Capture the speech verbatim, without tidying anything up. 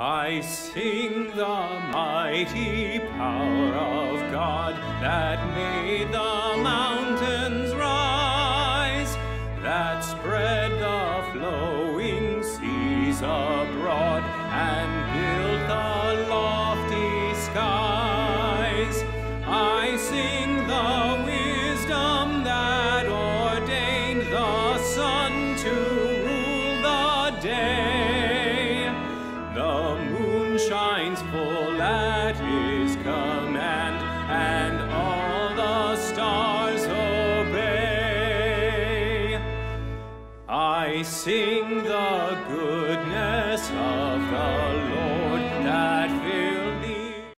I sing the mighty power of God that made the mountains rise, that spread the flowing seas abroad and built the lofty skies. I sing the wisdom that ordained the sun to rule the day. The moon shines full at his command, and all the stars obey. I sing the